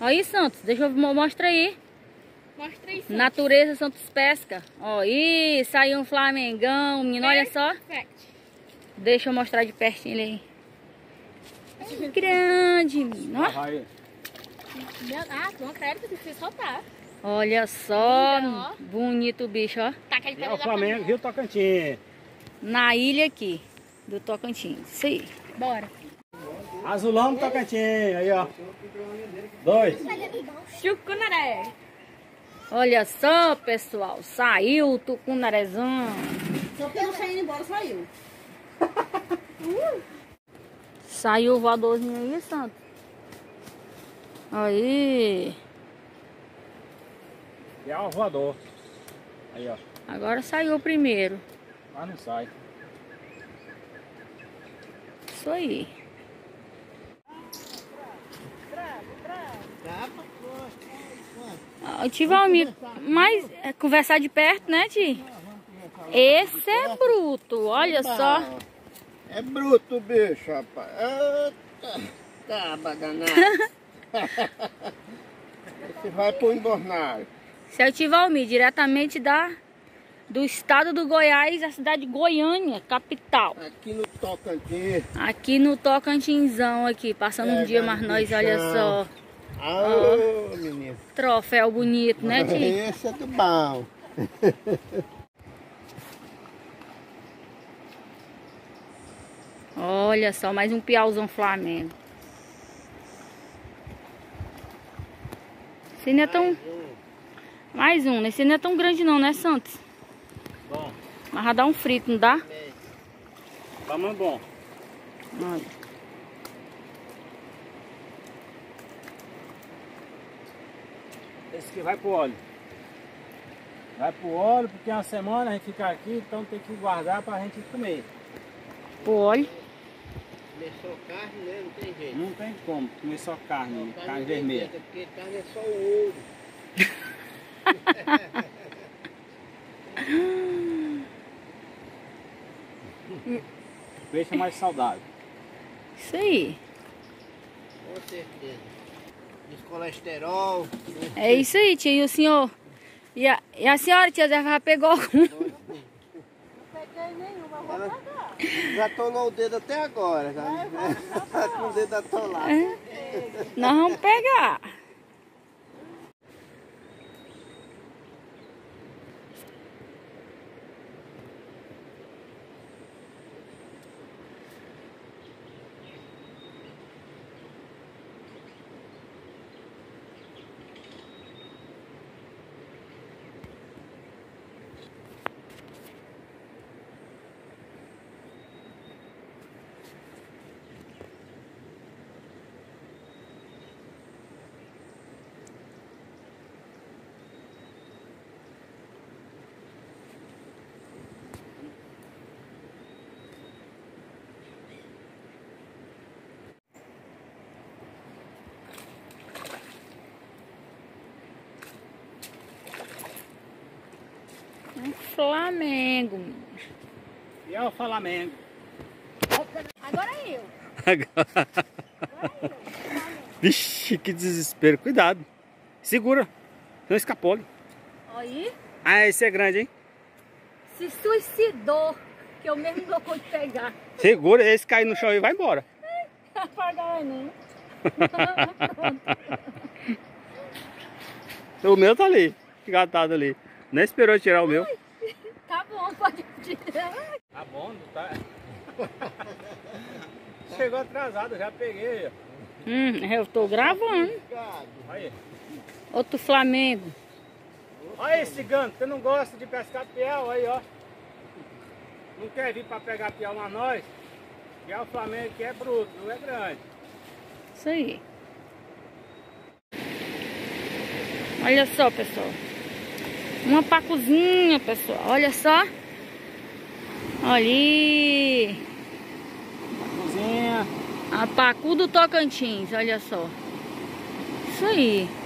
Aí, Santos, deixa eu mostrar aí. Mostra aí, Santos. Natureza Santos Pesca. Ó, aí, saiu um flamengão, menino, olha só. Perfect. Deixa eu mostrar de pertinho ele aí. Grande, menino, ó. Não quero que você soltar. Olha só, Linda, ó. bonito o bicho, ó. Tá aquele É o Flamengo, Rio Tocantins. Na ilha aqui, do Tocantins. Isso aí. Bora. Azulão do Tocantins, aí ó. 2. Chucunaré. Olha só, pessoal. Saiu o tucunarezão. Só pelo saindo embora, saiu. Saiu o voadorzinho aí, Santos. Aí. E é o voador. Aí ó. Agora saiu o primeiro. Mas não sai. Isso aí. Eu tive um amigo, mas conversar de perto, né, Ti? Esse é bruto, olha só. É bruto o bicho, rapaz. Eita, tá badanado. Esse vai pro embornado. Esse é o Tivalmi, diretamente do estado do Goiás, a cidade de Goiânia, capital. Aqui no Tocantins. Aqui no Tocantinzão, aqui, passando um dia mais nós, olha só. Ô, menino. Troféu bonito, né, Ti? Esse é do bom. Olha só, mais um piauzão Flamengo. Esse não é tão... Mais um, esse não é tão grande não, né, Santos? Bom. Mas vai dar um frito, não dá? Tamanho bom. Olha. Esse aqui vai pro óleo. Vai pro óleo porque uma semana a gente fica aqui, então tem que guardar pra gente comer. O óleo. Começou carne, né? Não tem jeito. Não tem como comer só carne, carne vermelha. Porque carne é só o ouro. Peixe é mais saudável. Isso aí. Com certeza. Descolesterol. É isso aí, tia. E o senhor? E a senhora, tia Zé, já pegou algum? Não peguei nenhuma, vou pegar. Já atolou o dedo até agora. Tá com o dedo atolado. Nós vamos pegar. Um Flamengo. E é o Flamengo. Agora eu. Vixe, que desespero. Cuidado. Segura. Não escapole. Aí, Ah, esse é grande, hein? se suicidou, que eu mesmo não vou pegar. Segura, esse cair no chão e vai embora. Apagar não. O meu tá ali, engatado ali. Nem esperou tirar o meu. Tá bom, pode tirar. Tá bom, não tá? Chegou atrasado, já peguei. Eu tô gravando. Aí. Outro Flamengo. Olha esse cigano, você não gosta de pescar piau aí, ó. Não quer vir pra pegar piau na nós? Piau Flamengo aqui é bruto, não é grande. Isso aí. Olha só, pessoal. Uma pacuzinha, pessoal. Olha só. Ali. Cozinha. A pacu do Tocantins, olha só. Isso aí.